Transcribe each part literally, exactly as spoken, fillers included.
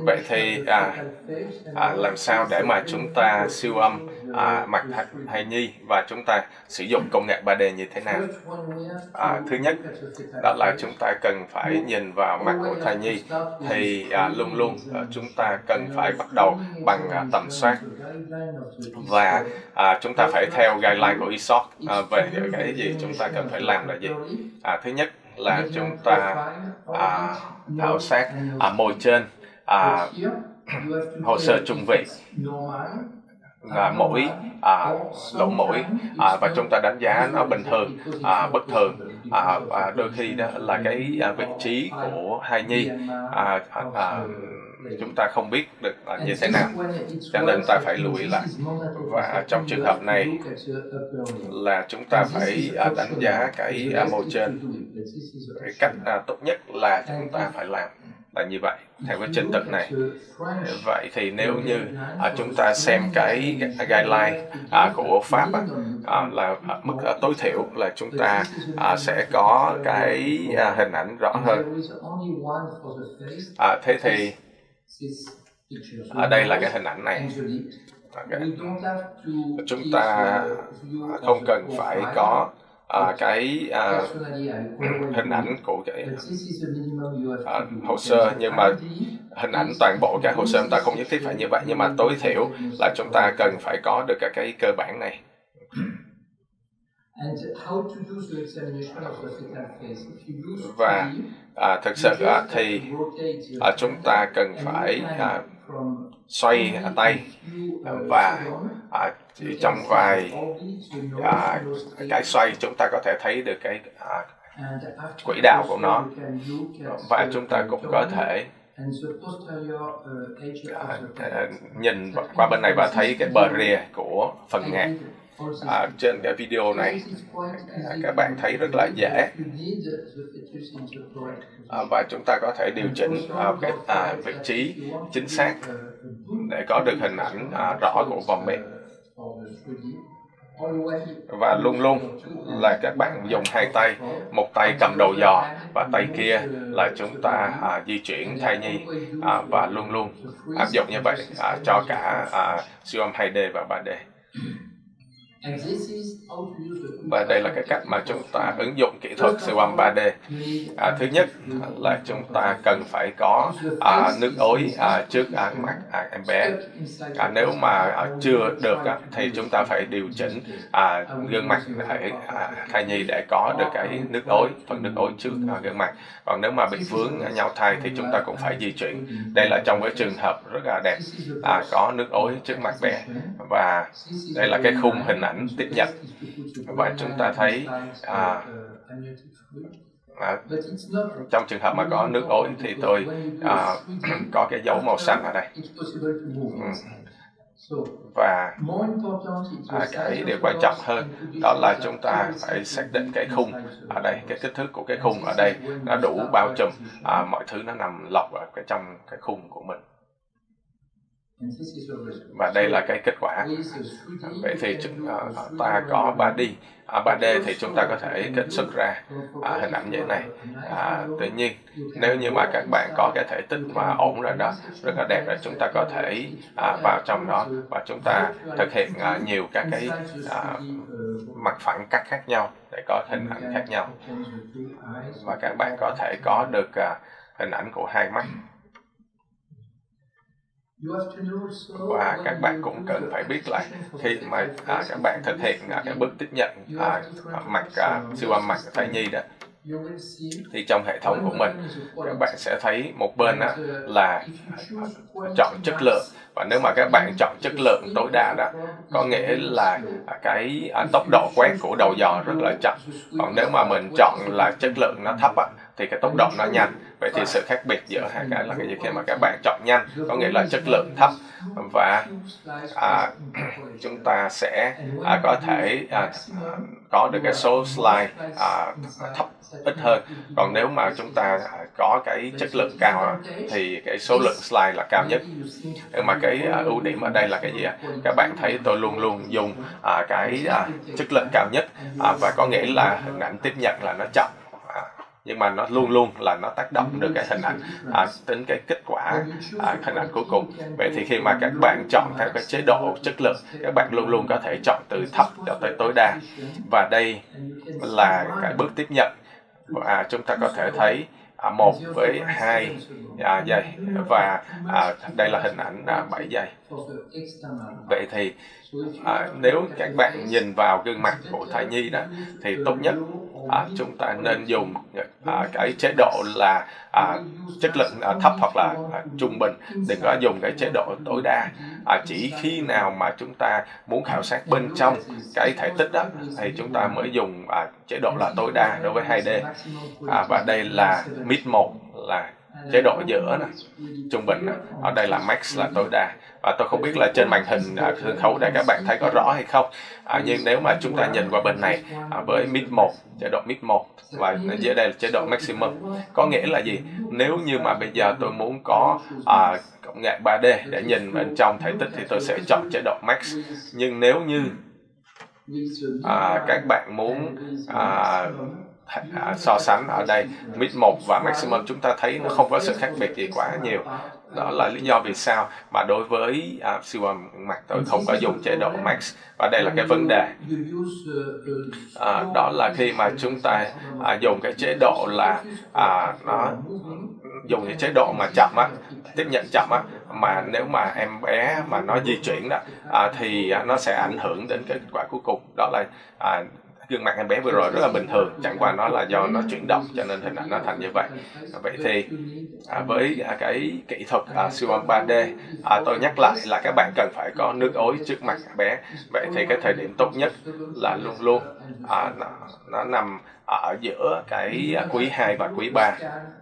Vậy thì à, à, làm sao để mà chúng ta siêu âm à, mặt thai, thai nhi và chúng ta sử dụng công nghệ ba D như thế nào? À, thứ nhất, đó là chúng ta cần phải nhìn vào mặt của thai nhi, thì à, luôn luôn à, chúng ta cần phải bắt đầu bằng à, tầm soát, và à, chúng ta phải theo guideline của i ét o xê à, về cái gì chúng ta cần phải làm là gì. À, thứ nhất là chúng ta à, khảo sát à, môi trên, à, hồ sơ trung vị, là mũi, à, lỗ mũi, à, và chúng ta đánh giá nó bình thường, à, bất thường, à, và đôi khi đó là cái à, vị trí của thai nhi à, à, chúng ta không biết được là như thế nào, cho nên ta phải lưu ý lại. Và trong trường hợp này là chúng ta phải à, đánh giá cái à, môi trên. Cái cách à, tốt nhất là chúng ta phải làm là như vậy theo cái trình tự này. Vậy thì nếu như à, chúng ta xem cái guideline à, của Pháp á, à, là à, mức à, tối thiểu là chúng ta à, sẽ có cái à, hình ảnh rõ hơn. À, thế thì ở đây là cái hình ảnh này. Okay. Chúng ta không cần phải có à, cái à, hình ảnh của cái à, hồ sơ, nhưng mà hình ảnh toàn bộ cái hồ sơ chúng ta không nhất thiết phải như vậy, nhưng mà tối thiểu là chúng ta cần phải có được cái cơ bản này. Và à, thực sự à, thì à, chúng ta cần phải à, xoay à, tay và à, chỉ trong vài à, cái xoay chúng ta có thể thấy được cái à, quỹ đạo của nó, và chúng ta cũng có thể à, à, nhìn qua bên này và thấy cái bờ rìa của phần ngạc. À, trên cái video này à, các bạn thấy rất là dễ, à, và chúng ta có thể điều chỉnh à, cái à, vị trí chính xác để có được hình ảnh à, rõ của vòng miệng. Và luôn luôn là các bạn dùng hai tay, một tay cầm đầu giò và tay kia là chúng ta à, di chuyển thai nhi, à, và luôn luôn áp dụng như vậy à, cho cả à, siêu âm hai D và ba D. Và đây là cái cách mà chúng ta ứng dụng kỹ thuật siêu âm ba D. À, thứ nhất là chúng ta cần phải có à, nước ối à, trước à, mặt à, em bé. À, nếu mà à, chưa được à, thì chúng ta phải điều chỉnh à, gương mặt để à, thai nhi để có được cái nước ối, phần nước ối trước à, gương mặt. Còn nếu mà bị vướng à, nhau thai thì chúng ta cũng phải di chuyển. Đây là trong cái trường hợp rất là đẹp, à, có nước ối trước mặt bé. Và đây là cái khung hình ảnh tiếp nhận, và chúng ta thấy à, à, trong trường hợp mà có nước ối thì tôi à, có cái dấu màu xanh ở đây. Ừ. Và à, cái điều quan trọng hơn đó là chúng ta phải xác định cái khung ở đây, cái kích thước của cái khung ở đây nó đủ bao trùm, à, mọi thứ nó nằm lọc ở cái trong cái khung của mình. Và đây là cái kết quả. Vậy thì chúng ta có ba D. À, ba D thì chúng ta có thể kết xuất ra à, hình ảnh như thế này. À, tuy nhiên nếu như mà các bạn có cái thể tích mà ổn rồi đó, rất là đẹp, rồi chúng ta có thể à, vào trong đó và chúng ta thực hiện à, nhiều các cái à, mặt phẳng cắt khác nhau để có hình ảnh khác nhau, và các bạn có thể có được à, hình ảnh của hai mắt. Và các bạn cũng cần phải biết là khi mà à, các bạn thực hiện à, cái bước tiếp nhận à, mặt à, siêu âm mặt thai nhi đó, thì trong hệ thống của mình các bạn sẽ thấy một bên á, là chọn chất lượng, và nếu mà các bạn chọn chất lượng tối đa đó, có nghĩa là cái à, tốc độ quét của đầu giò rất là chậm. Còn nếu mà mình chọn là chất lượng nó thấp á, thì cái tốc độ nó nhanh. Vậy thì sự khác biệt giữa hai cái là cái gì? Khi mà các bạn chọn nhanh có nghĩa là chất lượng thấp, và à, chúng ta sẽ à, có thể à, có được cái số slide à, thấp ít hơn. Còn nếu mà chúng ta có cái chất lượng cao thì cái số lượng slide là cao nhất. Nhưng mà cái à, ưu điểm ở đây là cái gì ạ? Các bạn thấy tôi luôn luôn dùng à, cái à, chất lượng cao nhất, à, và có nghĩa là hình ảnh tiếp nhận là nó chậm. À, nhưng mà nó luôn luôn là nó tác động được cái hình ảnh à, đến cái kết quả à, hình ảnh cuối cùng. Vậy thì khi mà các bạn chọn theo cái chế độ chất lượng, các bạn luôn luôn có thể chọn từ thấp cho tới tối đa, và đây là cái bước tiếp nhận. À, chúng ta có thể thấy à, một với hai à, giây, và à, đây là hình ảnh à, bảy giây. Vậy thì à, nếu các bạn nhìn vào gương mặt của thai nhi đó, thì tốt nhất à, chúng ta nên dùng à, cái chế độ là à, chất lượng à, thấp hoặc là à, trung bình, đừng có dùng cái chế độ tối đa. À, chỉ khi nào mà chúng ta muốn khảo sát bên trong cái thể tích đó thì chúng ta mới dùng à, chế độ là tối đa đối với hai D. À, và đây là mid một là chế độ giữa này, trung bình này. Ở đây là max là tối đa. Và tôi không biết là trên màn hình à, sân khấu này các bạn thấy có rõ hay không, à, nhưng nếu mà chúng ta nhìn qua bên này à, với mid một, chế độ mid một, và dưới đây là chế độ maximum, có nghĩa là gì? Nếu như mà bây giờ tôi muốn có à, công nghệ ba D để nhìn bên trong thể tích thì tôi sẽ chọn chế độ max. Nhưng nếu như à, các bạn muốn à, À, so sánh ở đây mid một và maximum, chúng ta thấy nó không có sự khác biệt gì quá nhiều. Đó là lý do vì sao mà đối với à, siêu âm mặt tôi không có dùng chế độ max. Và đây là cái vấn đề à, đó là khi mà chúng ta à, dùng cái chế độ là à, nó dùng cái chế độ mà chậm á, tiếp nhận chậm á, mà nếu mà em bé mà nó di chuyển đó à, thì à, nó sẽ ảnh hưởng đến kết quả cuối cùng. Đó là à, gương mặt em bé vừa rồi rất là bình thường, chẳng qua nó là do nó chuyển động cho nên hình ảnh nó thành như vậy. Vậy thì à, với à, cái kỹ thuật à, siêu âm ba D, à, tôi nhắc lại là các bạn cần phải có nước ối trước mặt bé. Vậy thì cái thời điểm tốt nhất là luôn luôn à, nó, nó nằm ở giữa cái à, quý hai và quý ba.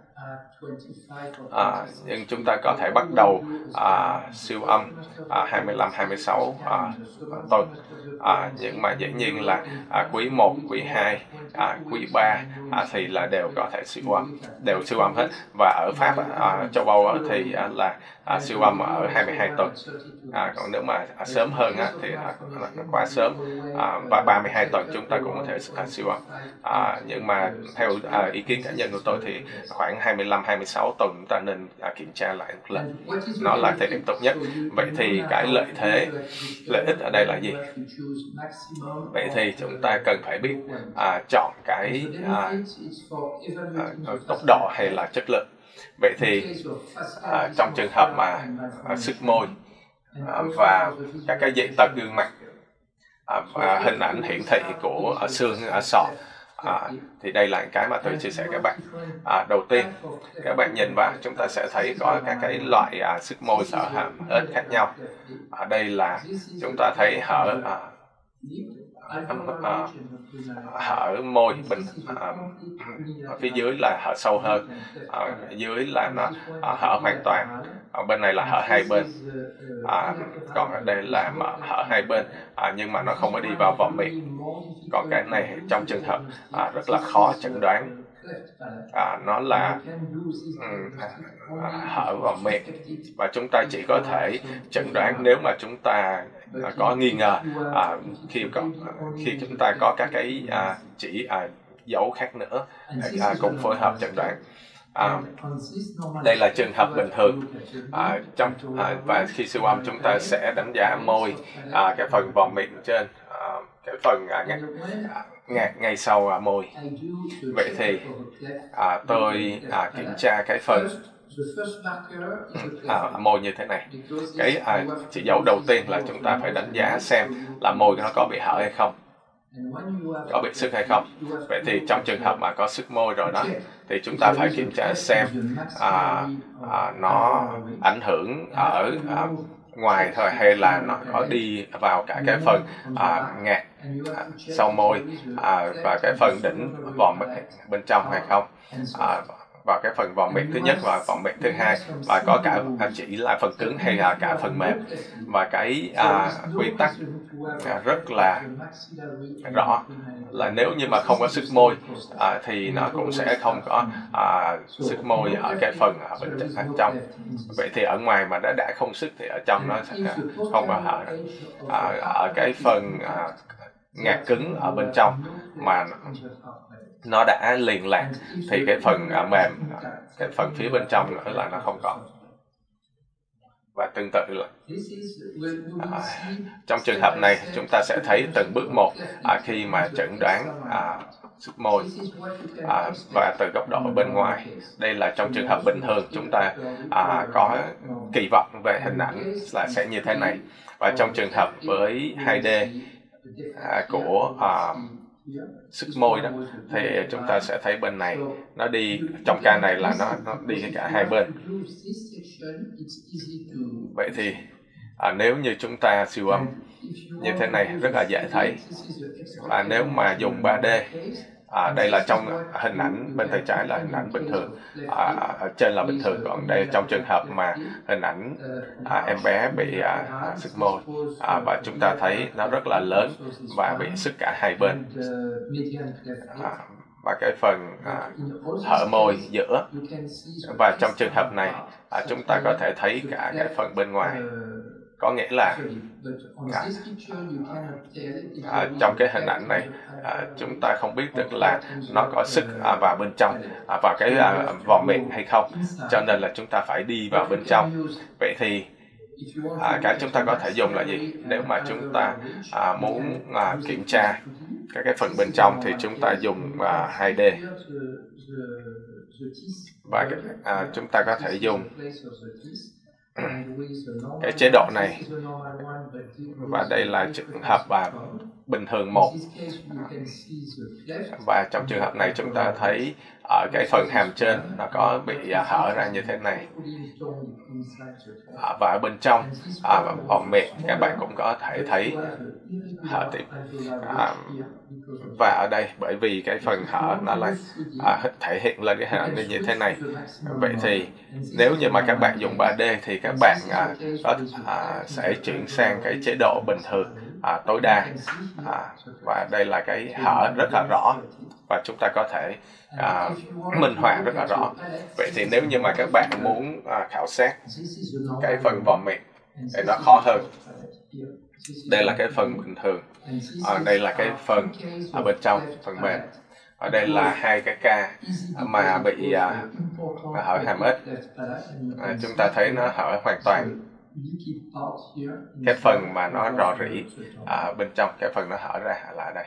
À, nhưng chúng ta có thể bắt đầu à, siêu âm à, hai mươi lăm hai mươi sáu à, tuần, à, nhưng mà dĩ nhiên là à, quý một, quý hai, à, quý ba à, thì là đều có thể siêu âm, đều siêu âm hết. Và ở Pháp, à, châu Âu thì à, là à, siêu âm ở hai mươi hai tuần, à, còn nếu mà à, sớm hơn á, thì à, nó quá sớm, à, và ba mươi hai tuần chúng ta cũng có thể à, siêu âm. À, nhưng mà theo à, ý kiến cá nhân của tôi thì khoảng hai mươi lăm hai mươi sáu tuần chúng ta nên à, kiểm tra lại một lần, nó là thời điểm tốt nhất. Vậy thì cái lợi thế, lợi ích ở đây là gì? Vậy thì chúng ta cần phải biết à, chọn cái à, à, tốc độ hay là chất lượng. Vậy thì à, trong trường hợp mà à, sức môi à, và các cái dị tật gương mặt à, và hình ảnh hiển thị của ở xương ở sọ, à, thì đây là cái mà tôi chia sẻ các bạn. À, đầu tiên các bạn nhìn vào, chúng ta sẽ thấy có các cái loại à, sức môi hở hàm ếch khác nhau. Ở đây là chúng ta thấy hở à, à, hở môi bình, à, ở phía dưới là hở sâu hơn, ở dưới là nó à, hở hoàn toàn, ở bên này là hở hai bên, à, còn ở đây là mở hở hai bên, à, nhưng mà nó không có đi vào vòng miệng. Còn cái này trong trường hợp à, rất là khó chẩn đoán, à, nó là um, à, hở vào miệng, và chúng ta chỉ có thể chẩn đoán nếu mà chúng ta à, có nghi ngờ, à, khi có khi chúng ta có các cái à, chỉ à, dấu khác nữa à, cùng phối hợp chẩn đoán. À, đây là trường hợp bình thường, à, trong à, và khi siêu âm chúng ta sẽ đánh giá môi, à, cái phần vòng miệng trên, à, cái phần à, ngay, à, ngay, ngay sau à, môi. Vậy thì à, tôi à, kiểm tra cái phần à, môi như thế này. Cái à, chỉ dấu đầu tiên là chúng ta phải đánh giá xem là môi nó có bị hở hay không, có bị sức hay không. Vậy thì trong trường hợp mà có sức môi rồi đó, thì chúng ta phải kiểm tra xem à, à, nó ảnh hưởng ở à, ngoài thôi hay là nó có đi vào cả cái phần à, ngạc à, sau môi à, và cái phần đỉnh vòm bên trong hay không, à, vào cái phần vòng miệng thứ nhất và vòng miệng thứ hai, và có cả chỉ là phần cứng hay là cả phần mềm. Và cái à, quy tắc à, rất là rõ là nếu như mà không có sức môi à, thì nó cũng sẽ không có à, sức môi ở cái phần ở bên trong. Vậy thì ở ngoài mà đã đã không sức thì ở trong nó sẽ không có hở. À, ở cái phần à, ngạc cứng ở bên trong mà nó đã liền lạc, thì cái phần uh, mềm, cái phần phía bên trong nữa là nó không có. Và tương tự là à, trong trường hợp này chúng ta sẽ thấy từng bước một à, khi mà chẩn đoán à, sức môi à, và từ góc độ bên ngoài. Đây là trong trường hợp bình thường chúng ta à, có kỳ vọng về hình ảnh là sẽ như thế này. Và trong trường hợp với hai D à, của à, sức môi đó, thì chúng ta sẽ thấy bên này nó đi, trong ca này là nó, nó đi cả hai bên. Vậy thì à, nếu như chúng ta siêu âm như thế này rất là dễ thấy. Và nếu mà dùng ba D, à, đây là trong hình ảnh bên tay trái là hình ảnh bình thường, à, ở trên là bình thường, còn đây trong trường hợp mà hình ảnh à, em bé bị à, à, sứt môi à, và chúng ta thấy nó rất là lớn và bị sứt cả hai bên. À, và cái phần à, hở môi giữa, và trong trường hợp này à, chúng ta có thể thấy cả cái phần bên ngoài, có nghĩa là à, à, trong cái hình ảnh này à, chúng ta không biết được là nó có sức à, vào bên trong à, vào cái à, vòm miệng hay không, cho nên là chúng ta phải đi vào bên trong. Vậy thì à, cái chúng ta có thể dùng là gì? Nếu mà chúng ta à, muốn à, kiểm tra các cái phần bên trong thì chúng ta dùng à, hai D, và à, chúng ta có thể dùng cái chế độ này, và đây là trường hợp à, bình thường một. Và trong trường hợp này chúng ta thấy ở cái phần hàm trên nó có bị à, hở ra như thế này, à, và ở bên trong à, vòm miệng các bạn cũng có thể thấy hở tiếp. À, và ở đây bởi vì cái phần hở nó là à, thể hiện lên cái hình ảnh như thế này. Vậy thì nếu như mà các bạn dùng ba D thì các bạn à, có, à, sẽ chuyển sang cái chế độ bình thường à, tối đa, à, và đây là cái hở rất là rõ và chúng ta có thể à, minh họa rất là rõ. Vậy thì nếu như mà các bạn muốn à, khảo sát cái phần vòm miệng thì nó khó hơn. Đây là cái phần bình thường, à, đây là cái phần ở bên trong, phần mềm. Ở đây là hai cái ca mà bị à, hở hàm ếch. À, chúng ta thấy nó hở hoàn toàn. Cái phần mà nó rò rỉ à, bên trong, cái phần nó hở ra là ở đây.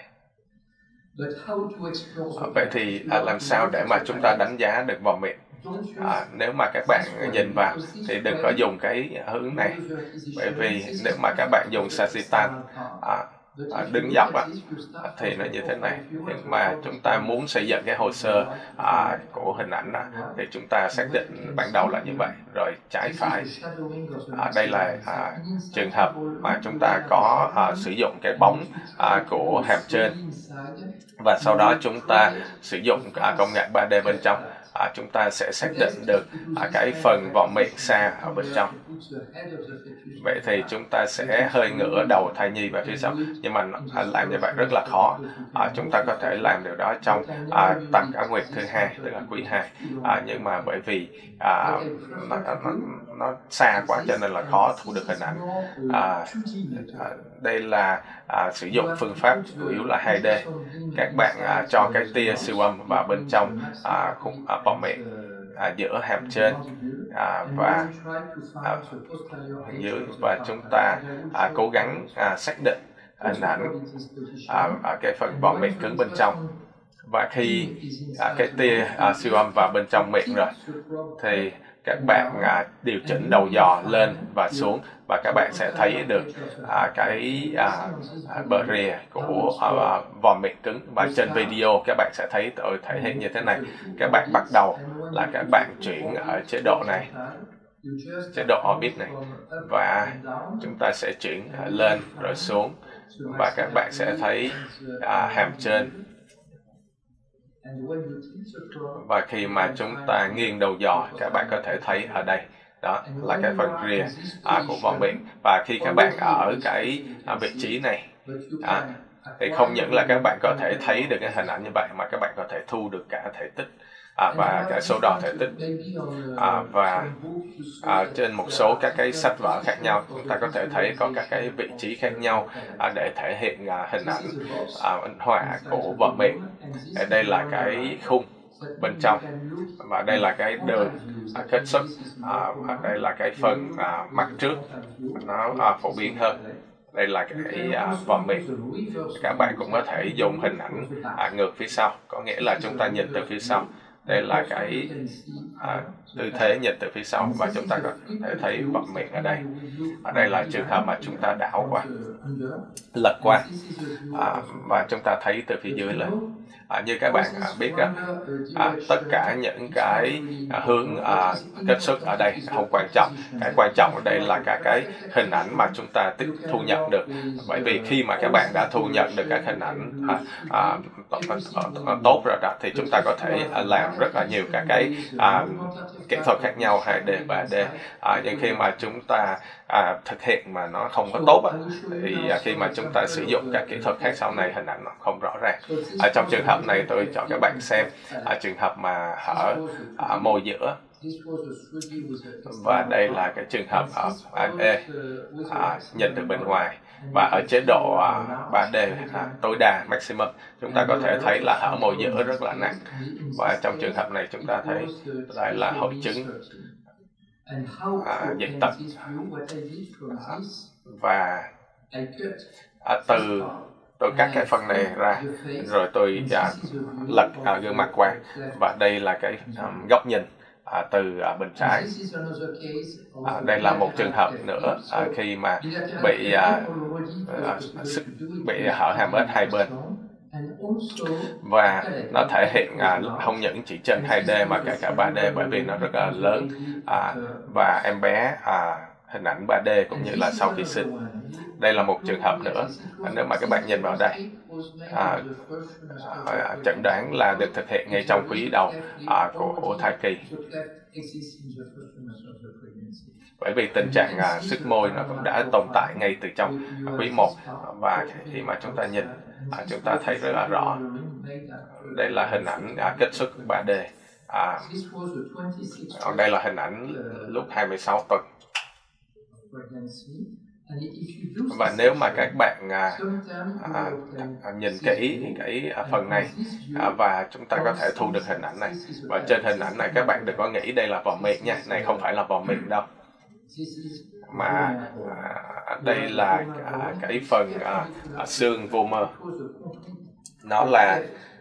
À, vậy thì à, làm sao để mà chúng ta đánh giá được vòm miệng? À, nếu mà các bạn nhìn vào thì đừng có dùng cái hướng này, bởi vì nếu mà các bạn dùng Sagittal à, à, đứng dọc á, thì nó như thế này. Nhưng mà chúng ta muốn xây dựng cái hồ sơ à, của hình ảnh á, thì chúng ta xác định ban đầu là như vậy, rồi trái phải. À, đây là à, trường hợp mà chúng ta có à, sử dụng cái bóng à, của hàm trên, và sau đó chúng ta sử dụng à, công nghệ ba D bên trong. À, chúng ta sẽ xác định được à, cái phần vòm miệng xa ở bên trong. Vậy thì chúng ta sẽ hơi ngửa đầu thai nhi về phía sau, nhưng mà à, làm như vậy rất là khó. À, chúng ta có thể làm điều đó trong à, tam cá nguyệt thứ hai, tức là quý hai, à, nhưng mà bởi vì à, nó, nó, nó xa quá cho nên là khó thu được hình ảnh. À, à, đây là à, sử dụng phương pháp chủ yếu là hai D. Các bạn à, cho cái tia siêu âm vào bên trong à, khung à, vòm miệng à, giữa hàm trên à, và à, dưới, và chúng ta à, cố gắng à, xác định hình ảnh à, ở cái phần vòm miệng cứng bên trong. Và khi à, cái tia à, siêu âm vào bên trong miệng rồi thì các bạn à, điều chỉnh đầu giò lên và xuống, và các bạn sẽ thấy được à, cái à, bờ rìa của à, vòm miệng cứng. Và trên video các bạn sẽ thấy tôi thể hiện như thế này. Các bạn bắt đầu là các bạn chuyển ở chế độ này, chế độ orbit này, và chúng ta sẽ chuyển lên rồi xuống, và các bạn sẽ thấy à, hàm trên. Và khi mà chúng ta nghiêng đầu giò, các bạn có thể thấy ở đây, đó là cái phần rìa à, của vòm miệng. Và khi các bạn ở cái à, vị trí này à, thì không những là các bạn có thể thấy được cái hình ảnh như vậy, mà các bạn có thể thu được cả thể tích à, và cái số đo thể tích. À, và à, trên một số các cái sách vở khác nhau, chúng ta có thể thấy có các cái vị trí khác nhau à, để thể hiện à, hình ảnh à, minh họa của vòm miệng. Đây là cái khung bên trong, và đây là cái đường à, kết xuất, à, và đây là cái phần à, mặt trước nó à, phổ biến hơn. Đây là cái à, vòm miệng. Các bạn cũng có thể dùng hình ảnh à, ngược phía sau, có nghĩa là chúng ta nhìn từ phía sau. Đây là cái à, tư thế nhìn từ phía sau, và chúng ta có thể thấy vòm miệng ở đây. Ở đây là trường hợp mà chúng ta đảo qua, lật qua, à, và chúng ta thấy từ phía dưới lên. À, như các bạn à, biết đó, à, tất cả những cái à, hướng à, kết xuất ở đây không quan trọng. Cái quan trọng ở đây là cả cái hình ảnh mà chúng ta tiếp thu nhận được. Bởi vì khi mà các bạn đã thu nhận được các hình ảnh à, à, tốt rồi đó, thì chúng ta có thể à, làm rất là nhiều các cái à, kỹ thuật khác nhau, hai D, ba D. À, nhưng khi mà chúng ta à, thực hiện mà nó không có tốt á, thì à, khi mà chúng ta sử dụng các kỹ thuật khác sau này, hình ảnh nó không rõ ràng. À, trong trường hợp này tôi cho các bạn xem à, trường hợp mà hở à, môi giữa, và đây là cái trường hợp ở A E à, nhìn từ bên ngoài, và ở chế độ à, ba D à, tối đa maximum, chúng ta có thể thấy là hở môi giữa rất là nặng. Và trong trường hợp này chúng ta thấy đây là hội chứng à, dị tật, à, và à, từ tôi cắt cái phần này ra, rồi tôi à, lật à, gương mặt qua, và đây là cái um, góc nhìn à, từ à, bên trái. À, đây là một trường hợp nữa à, khi mà bị à, à, bị hở hàm ếch hai bên, và nó thể hiện à, không những chỉ trên hai D mà cả cả ba D, bởi vì nó rất là lớn, à, và em bé à, hình ảnh ba D cũng như là sau khi sinh. Đây là một trường hợp nữa. Nếu mà các bạn nhìn vào đây, à, à, chẩn đoán là được thực hiện ngay trong quý đầu à, của, của thai kỳ. Bởi vì tình trạng à, sức môi nó cũng đã tồn tại ngay từ trong quý một, và khi mà chúng ta nhìn à, chúng ta thấy rất là rõ. Đây là hình ảnh à, kết xuất ba D. À, còn đây là hình ảnh lúc hai mươi sáu tuần. Và nếu mà các bạn à, à, nhìn kỹ cái à, phần này à, và chúng ta có thể thu được hình ảnh này, và trên hình ảnh này các bạn đừng có nghĩ đây là vòm miệng nha, này không phải là vòm miệng đâu, mà à, đây là à, cái phần à, à, xương vô mơ. Nó là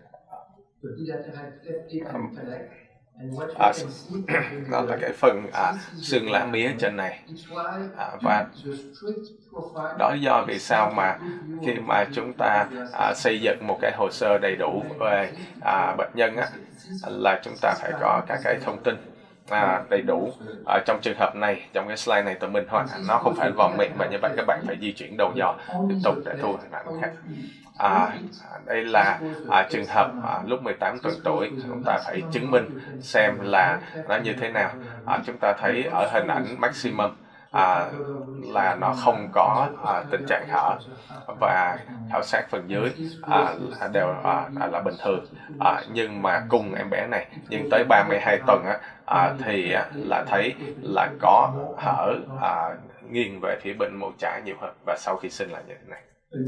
À, đó là cái phần à, xương lá mía trên này, à, và đó lý do vì sao mà khi mà chúng ta à, xây dựng một cái hồ sơ đầy đủ về à, bệnh nhân á, là chúng ta phải có các cái thông tin à, đầy đủ. À, trong trường hợp này, trong cái slide này tôi minh họa nó không phải vòm miệng, mà như vậy các bạn phải di chuyển đầu dò tiếp tục để thu hình ảnh khác. À, đây là à, trường hợp à, lúc mười tám tuần tuổi, chúng ta phải chứng minh xem là nó như thế nào. À, chúng ta thấy ở hình ảnh maximum à, là nó không có à, tình trạng hở, và khảo sát phần dưới à, đều à, là bình thường. À, nhưng mà cùng em bé này, nhưng tới ba mươi hai tuần á, à, thì à, là thấy là có hở à, nghiêng về phía bên môi trái nhiều hơn, và sau khi sinh là như thế này.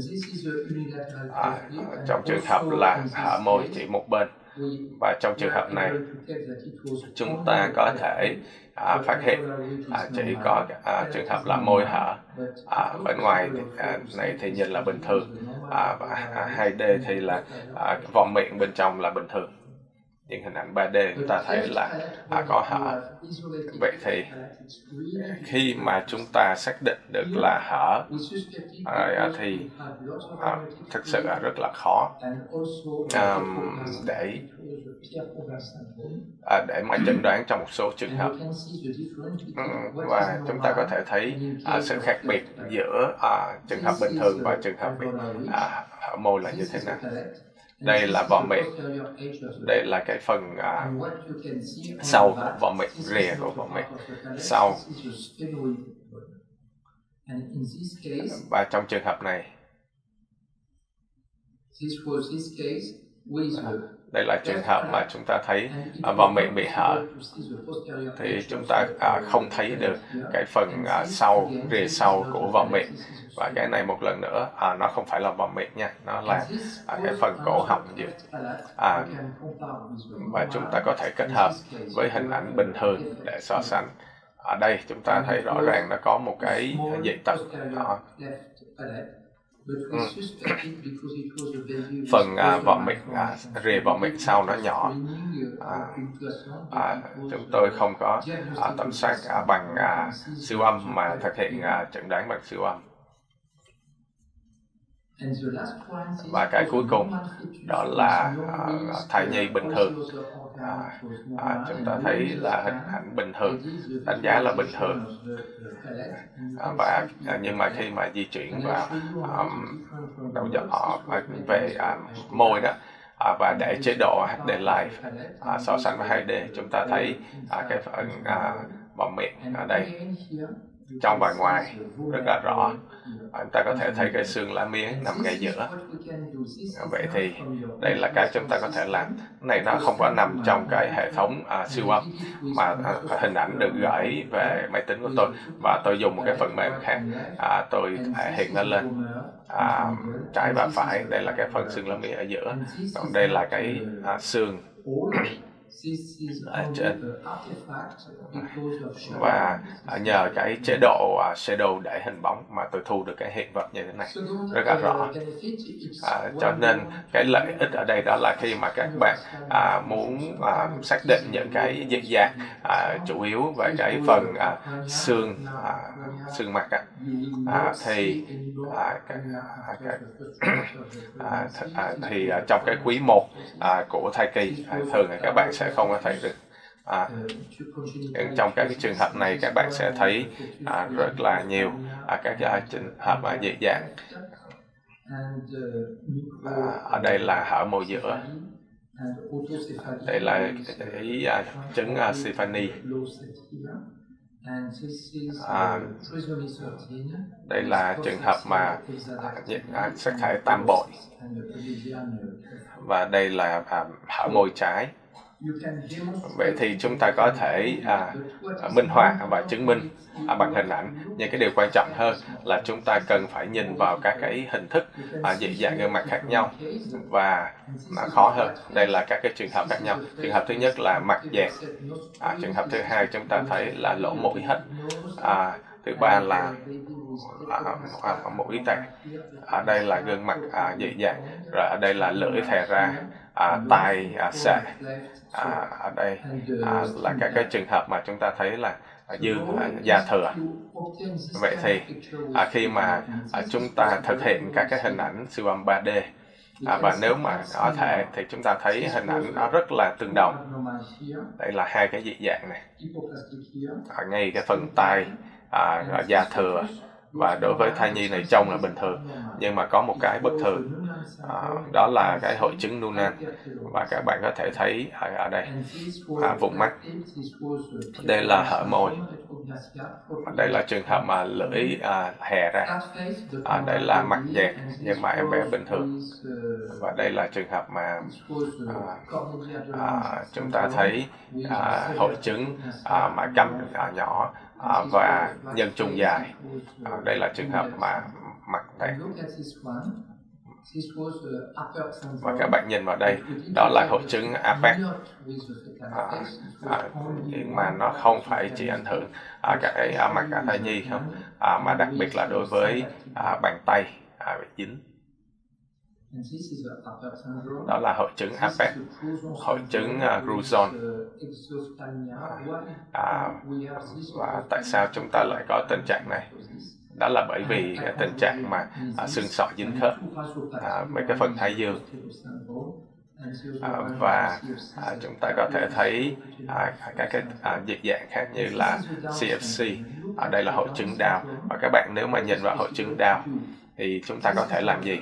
À, trong trường hợp là hở môi chỉ một bên, và trong trường hợp này chúng ta có thể à, phát hiện à, chỉ có à, trường hợp là môi hở, à, bên ngoài thì, à, này thì nhìn là bình thường, à, và à, hai D thì là à, vòm miệng bên trong là bình thường, nhưng hình ảnh ba D chúng ta thấy là à, có hở. Vậy thì khi mà chúng ta xác định được là hở à, thì à, thực sự là rất là khó à, để à, để mà chẩn đoán trong một số trường hợp. Và chúng ta có thể thấy à, sự khác biệt giữa à, trường hợp bình thường và trường hợp bị à, hở môi là như thế nào. Đây là vòm miệng, đây là cái phần à, sau của vòm miệng, rìa của vòm miệng sau. Và trong trường hợp này, Đây là trường hợp mà chúng ta thấy à, vòm miệng bị hở, thì chúng ta à, không thấy được cái phần à, sau, rìa sau của vòm miệng. Và cái này một lần nữa, à, nó không phải là vòm miệng nha, nó là à, cái phần cổ họng dưới. À, và chúng ta có thể kết hợp với hình ảnh bình thường để so sánh. Ở đây chúng ta thấy rõ ràng nó có một cái dị tật đó. Ừ. Phần à, vòm miệng, à, rìa vòm miệng sau nó nhỏ. À, à, chúng tôi không có à, tầm soát à, bằng à, siêu âm mà thực hiện à, chẩn đoán bằng siêu âm. Và cái cuối cùng đó là à, thai nhi bình thường. À, à, chúng ta thấy là hình ảnh bình thường, đánh giá là bình thường. À, và à, nhưng mà khi mà di chuyển vào um, đầu nhỏ về à, môi đó, à, và để chế độ hát đê Live à, so sánh với hai D, chúng ta thấy à, cái phần à, vòm miệng ở đây trong và ngoài rất là rõ. À, chúng ta có thể thấy cái xương lá miếng nằm ngay giữa. À, vậy thì đây là cái chúng ta có thể làm. Cái này nó không có nằm trong cái hệ thống à, siêu âm, mà à, hình ảnh được gửi về máy tính của tôi, và tôi dùng một cái phần mềm khác, à, tôi thể hiện nó lên à, trái và phải. Đây là cái phần xương lá miếng ở giữa, còn đây là cái à, xương ở trên. Và nhờ cái chế độ uh, shadow để hình bóng mà tôi thu được cái hiện vật như thế này rất là rõ. À, cho nên cái lợi ích ở đây đó là khi mà các bạn à, muốn à, xác định những cái dị dạng à, chủ yếu về cái phần à, xương à, xương mặt à, à, thì à, cái, à, cái, à, th à, thì à, trong cái quý một à, của thai kỳ à, thường thì các bạn sẽ không có thấy được. À, trong các cái trường hợp này các bạn sẽ thấy à, rất là nhiều à, các à, trường hợp à, dị dạng. À, ở đây là hở môi giữa, đây là cái à, chứng à, Stephanie. À, đây là trường hợp mà à, sắc thể tam bội, và đây là à, hở môi trái. Vậy thì chúng ta có thể à, minh họa và chứng minh à, bằng hình ảnh, nhưng cái điều quan trọng hơn là chúng ta cần phải nhìn vào các cái hình thức à, dị dạng gương mặt khác nhau, và nó khó hơn. Đây là các cái trường hợp khác nhau. Trường hợp thứ nhất là mặt dẹt, à, trường hợp thứ hai chúng ta thấy là lỗ mũi hết, à, thứ ba là à, à, mũi tẹt. Ở đây là gương mặt à, dị dạng, rồi ở đây là lưỡi thè ra, à, tai à, xệ. À, ở đây à, là các cái trường hợp mà chúng ta thấy là à, dư à, da thừa. Vậy thì à, khi mà à, chúng ta thực hiện các cái hình ảnh siêu âm ba D, à, và nếu mà có thể thì chúng ta thấy hình ảnh nó rất là tương đồng. Đây là hai cái dị dạng này, à, ngay cái phần tai à, da thừa, và đối với thai nhi này trông là bình thường, nhưng mà có một cái bất thường, à, đó là cái hội chứng Noonan. Và các bạn có thể thấy ở, ở đây à, vùng mắt, đây là hở môi, đây là trường hợp mà lưỡi à, hè ra, à, đây là mặt dẹt nhưng mà em bé bình thường, và đây là trường hợp mà à, à, chúng ta thấy à, hội chứng à, mã câm à, nhỏ à, và nhân trung dài. À, đây là trường hợp mà mặt tẹt. Và các bạn nhìn vào đây, đó là hội chứng a pếch, à, à, nhưng mà nó không phải chỉ ảnh hưởng à, cái à, mặt cả thai nhi không, à, mà đặc biệt là đối với à, bàn tay à, bị dính. Đó là hội chứng a pếch, hội chứng uh, Gruzon. À, và tại sao chúng ta lại có tình trạng này? Đó là bởi vì cái tình trạng mà à, xương sọ dính khớp à, với cái phần thái dương. À, và à, chúng ta có thể thấy à, các cái à, dị dạng khác như là xê ép xê. À, đây là hội chứng Down. Và các bạn nếu mà nhìn vào hội chứng Down thì chúng ta có thể làm gì?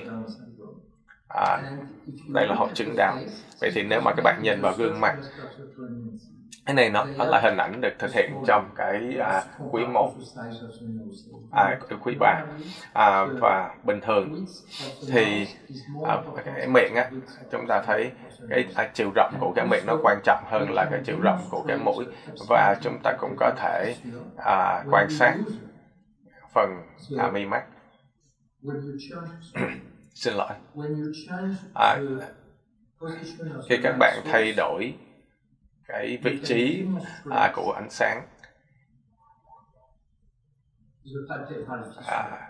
À, đây là hội chứng Down. Vậy thì nếu mà các bạn nhìn vào gương mặt Cái này nó, nó là hình ảnh được thực hiện trong cái à, quý một, à, quý ba, à, và bình thường thì à, cái miệng á, chúng ta thấy cái à, chiều rộng của cái miệng nó quan trọng hơn là cái chiều rộng của cái mũi, và chúng ta cũng có thể à, quan sát phần à, mi mắt. Xin lỗi. À, khi các bạn thay đổi cái vị trí à, của ánh sáng, à,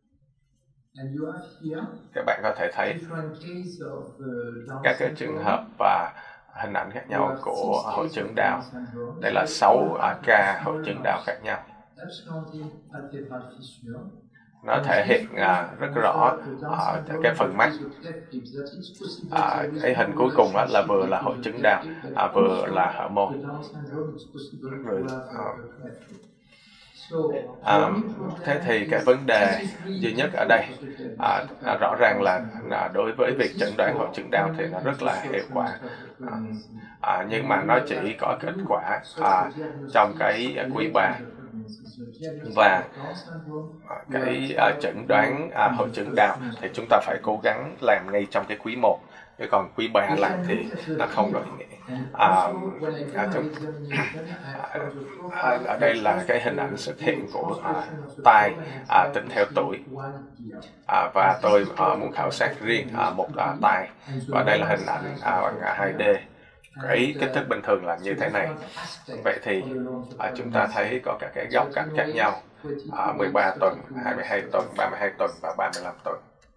các bạn có thể thấy các cái trường hợp và hình ảnh khác nhau của hội chứng Down. Đây là sáu ca hội chứng Down khác nhau. Nó thể hiện à, rất rõ à, cái phần mắt. À, cái hình cuối cùng á, là vừa là hội chứng Down, à, vừa là hở môi. À, thế thì cái vấn đề duy nhất ở đây à, à, rõ ràng là à, đối với việc chẩn đoán hội chứng Down thì nó rất là hiệu quả, à, à, nhưng mà nó chỉ có kết quả à, trong cái à, quý ba, và à, cái à, chẩn đoán à, hội chứng Down thì chúng ta phải cố gắng làm ngay trong cái quý một, chứ còn quý ba làm thì nó không có ý nghĩa. À, à, chúng, à, ở đây là cái hình ảnh xuất hiện của à, tai à, tính theo tuổi, à, và tôi à, muốn khảo sát riêng à, một à, tai, và đây là hình ảnh à, bằng à, hai D. Cái kích thước bình thường là như thế này. Vậy thì à, chúng ta thấy có các cái góc cạnh khác nhau, à, mười ba tuần, hai mươi hai tuần, ba mươi hai tuần và ba mươi lăm tuần.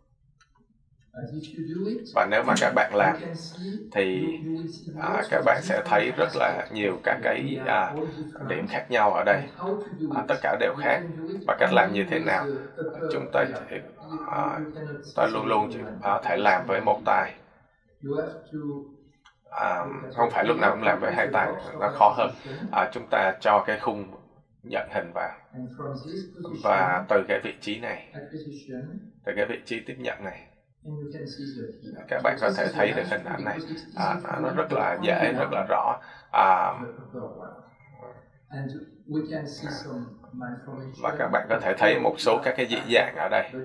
Và nếu mà các bạn làm thì à, các bạn sẽ thấy rất là nhiều các cái à, điểm khác nhau ở đây, à, tất cả đều khác. Và cách làm như thế nào? Chúng ta à, ta luôn luôn có thể làm với một tai, à, không phải lúc nào cũng làm với hai tai, nó khó hơn. À, chúng ta cho cái khung nhận hình vào, và từ cái vị trí này, từ cái vị trí tiếp nhận này, các bạn có thể thấy được hình ảnh này, à, nó rất là dễ, rất là rõ. À, và các bạn có thể thấy một số các cái dị dạng ở đây,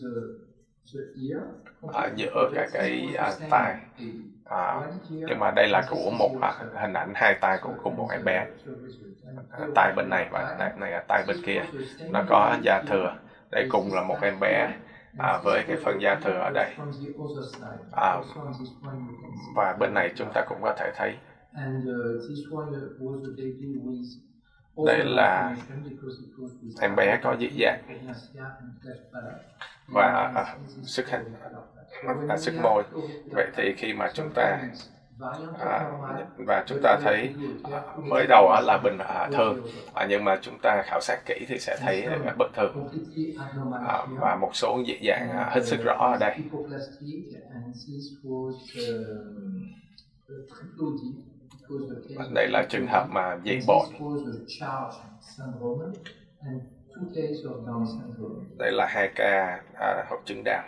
à, giữa các cái à, tai, à, nhưng mà đây là của một à, hình ảnh hai tai của cùng một em bé. À, tai bên này và này, này là tai bên kia, nó có da thừa. Đây cùng là một em bé à, với cái phần da thừa ở đây, à, và bên này chúng ta cũng có thể thấy đây là em bé có dị dạng và à, sức hình, à, sức môi. Vậy thì khi mà chúng ta à, và chúng ta thấy à, mới đầu á, là bình à, thường, à, nhưng mà chúng ta khảo sát kỹ thì sẽ thấy à, bất thường, à, và một số dị dạng à, hết sức rõ ở đây. Đây là trường hợp mà dị bội. Đây là hai ca à, hội chứng Down.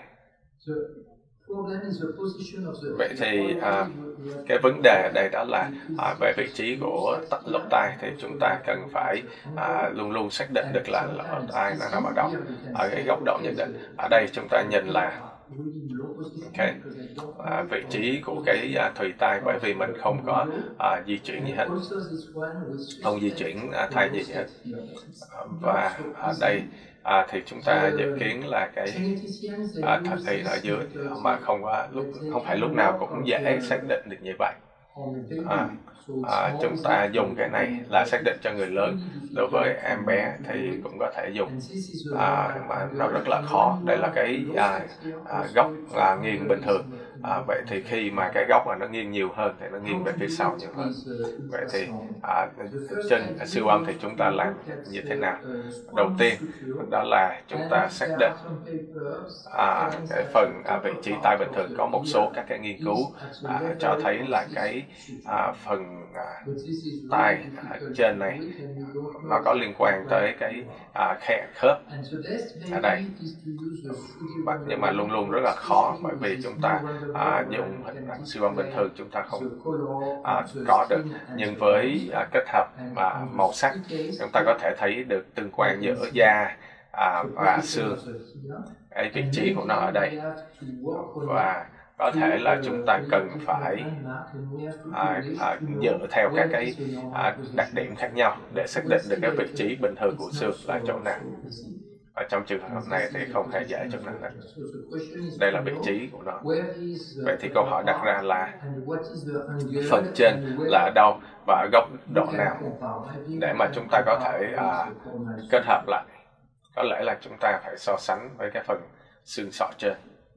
Vậy thì à, cái vấn đề ở đây đó là à, về vị trí của lỗ tai thì chúng ta cần phải à, luôn luôn xác định được là lỗ tai nó nằm ở đâu, ở cái góc độ nhất định. Ở đây chúng ta nhìn là okay, à, vị trí của cái à, thùy tai, bởi vì mình không có à, di chuyển gì hết, không di chuyển à, thai gì hết. Và ở đây à, thì chúng ta dự kiến là cái à, thật thì ở dưới, mà không có lúc không phải lúc nào cũng dễ xác định được như vậy. À, à, chúng ta dùng cái này là xác định cho người lớn. Đối với em bé thì cũng có thể dùng, à, mà nó rất là khó. Đây là cái à, à, góc à, nghiêng bình thường. À, vậy thì khi mà cái góc mà nó nghiêng nhiều hơn thì nó nghiêng về phía sau nhiều hơn. Vậy thì à, trên siêu âm thì chúng ta làm như thế nào? Đầu tiên đó là chúng ta xác định à, cái phần à, vị trí tai bình thường. Có một số các cái nghiên cứu à, cho thấy là cái à, phần à, tai à, trên này nó có liên quan tới cái à, khe khớp ở đây, nhưng mà luôn luôn rất là khó, bởi vì chúng ta à, dùng hình ảnh siêu âm bình thường chúng ta không à, có được, nhưng với à, kết hợp à, màu sắc chúng ta có thể thấy được tương quan giữa da à, và xương, cái vị trí của nó ở đây, và có thể là chúng ta cần phải à, à, dựa theo các cái à, đặc điểm khác nhau để xác định được cái vị trí bình thường của xương là chỗ nào. Ở trong trường hợp này thì không hề dễ chút nào hết. Đây là vị trí của nó. Vậy thì câu hỏi đặt ra là phần trên là ở đâu và góc độ nào để mà chúng ta có thể à, kết hợp lại. Có lẽ là chúng ta phải so sánh với cái phần xương sọ trên.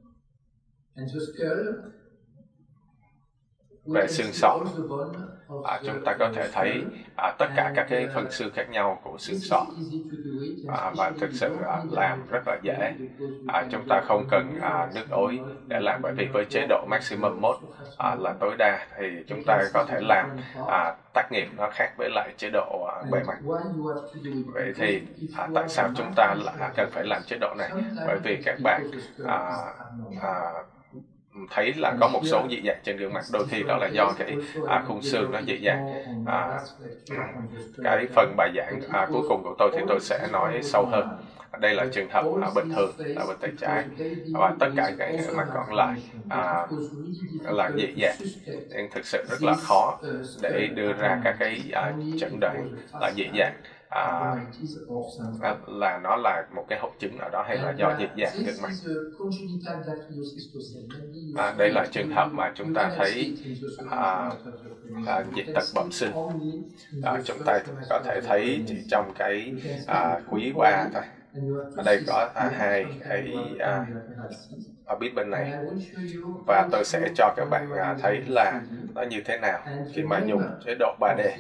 Về xương sọ, à, chúng ta có thể thấy à, tất cả các cái phần xương khác nhau của xương sọ, à, và thực sự à, làm rất là dễ. À, chúng ta không cần à, nước ối để làm, bởi vì với chế độ maximum mode à, là tối đa thì chúng ta có thể làm à, tác nghiệp nó khác với lại chế độ à, bề mặt. Vậy thì à, tại sao chúng ta lại cần phải làm chế độ này? Bởi vì các bạn à, à, thấy là có một số dị dạng trên gương mặt, đôi khi đó là do cái à, khung xương nó dị dạng. À, cái phần bài giảng à, cuối cùng của tôi thì tôi sẽ nói sâu hơn. Đây là trường hợp à, bình thường ở bên tay trái, và tất cả các gương mặt còn lại à, là dị dạng, nên thực sự rất là khó để đưa ra các cái à, chẩn đoán là dị dạng. À, là nó là một cái hội chứng nào đó hay là do dị dạng gương mặt. À, đây là trường hợp mà chúng ta thấy à, à, dị tật bẩm sinh. À, chúng ta có thể thấy chỉ trong cái à, quý ba thôi. Ở đây có à, hai cái à, ở biết bên này, và tôi sẽ cho các bạn à, thấy là nó như thế nào khi mà dùng chế độ ba D.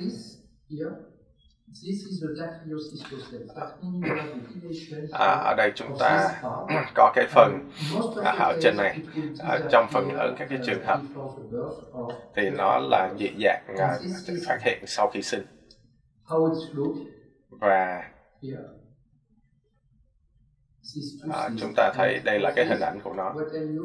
À, ở đây chúng ta có cái phần à, ở trên này, à, trong phần lớn các cái trường hợp thì nó là dị dạng à, phát hiện sau khi sinh, và à, chúng ta thấy đây là cái hình ảnh của nó,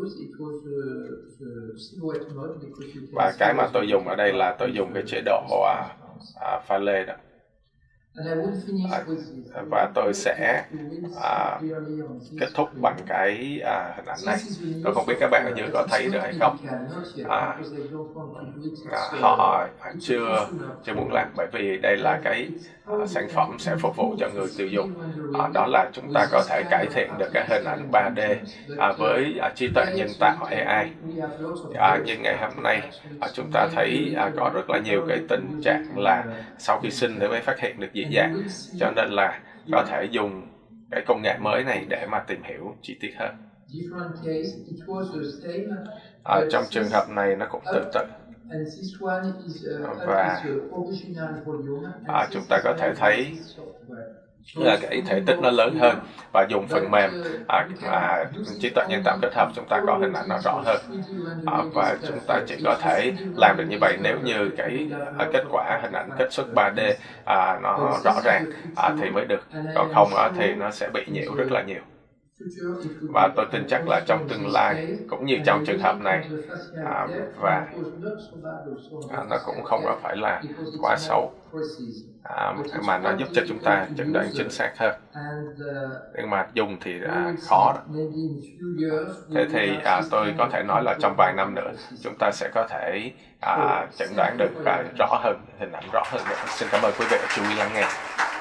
và cái mà tôi dùng ở đây là tôi dùng cái chế độ à, à, pha lê đó. À, và tôi sẽ à, kết thúc bằng cái à, hình ảnh này. Tôi không biết các bạn ở dưới có thấy được hay không. À, à, họ chưa chưa muốn làm, bởi vì đây là cái à, sản phẩm sẽ phục vụ cho người tiêu dùng. À, đó là chúng ta có thể cải thiện được cái hình ảnh ba D à, với à, trí tuệ nhân tạo A I. À, nhưng ngày hôm nay à, chúng ta thấy à, có rất là nhiều cái tình trạng là sau khi sinh thì mới phát hiện được dị dạng, cho nên là có thể dùng cái công nghệ mới này để mà tìm hiểu chi tiết hơn. À, trong trường hợp này nó cũng tương tự, và à, chúng ta có thể thấy là cái thể tích nó lớn hơn, và dùng phần mềm à, à, trí tuệ nhân tạo kết hợp chúng ta có hình ảnh nó rõ hơn. À, và chúng ta chỉ có thể làm được như vậy nếu như cái à, kết quả hình ảnh kết xuất ba D à, nó rõ ràng à, thì mới được, còn không à, thì nó sẽ bị nhiễu rất là nhiều. Và tôi tin chắc là trong tương lai cũng như trong trường hợp này à, và à, nó cũng không phải là quá xấu, à, mà nó giúp cho chúng ta chẩn đoán chính xác hơn, nhưng mà dùng thì à, khó đó. Thế thì à, tôi có thể nói là trong vài năm nữa chúng ta sẽ có thể à, chẩn đoán được à, rõ hơn, hình ảnh rõ hơn nữa. Xin cảm ơn quý vị đã chú ý lắng nghe.